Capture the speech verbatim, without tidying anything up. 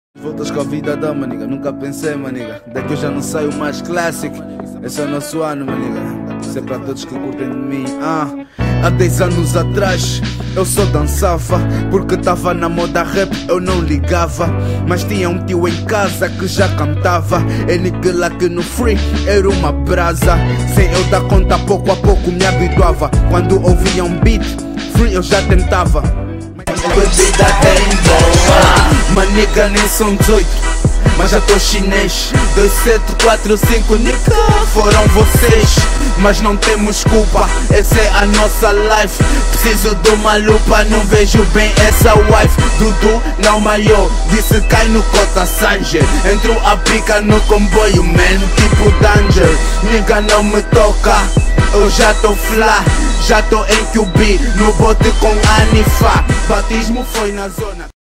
Voltas com a vida da maniga, nunca pensei, maniga. Daqui eu já não saio mais clássico. Esse é o nosso ano, maniga. Isso é para todos que curtem de mim. Ah, há dez anos atrás eu só dançava, porque tava na moda rap, eu não ligava. Mas tinha um tio em casa que já cantava. Ele que lá que no free era uma brasa. Sem eu dar conta, pouco a pouco me habituava. Quando ouvia um beat free eu já tentava. Bebida tem boa, maniga nem são dezoito, mas já tô chinês. Dois, sete, quatro, cinco, nica, foram vocês. Mas não temos culpa, essa é a nossa life. Preciso de uma lupa, não vejo bem essa wife. Dudu não maior, disse cai no Cota Sanger. Entrou a pica no comboio, man, tipo Danger. Nigga não me toca, eu já tô flá. Já tô em Q B, no bote com Anifa. Batismo foi na zona.